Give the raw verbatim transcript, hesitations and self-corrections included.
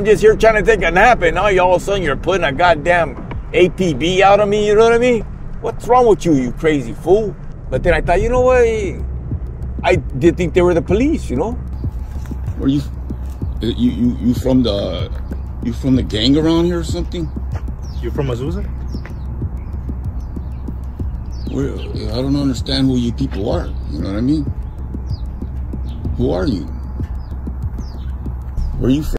I'm just here trying to take a nap, and now you all of a sudden you're putting a goddamn A P B out of me, you know what I mean? What's wrong with you, you crazy fool? But then I thought, you know what? I did think they were the police, you know? Were you, you, you, you from the, you from the gang around here or something? You from Azusa? Where, I don't understand who you people are, you know what I mean? Who are you? Where are you from?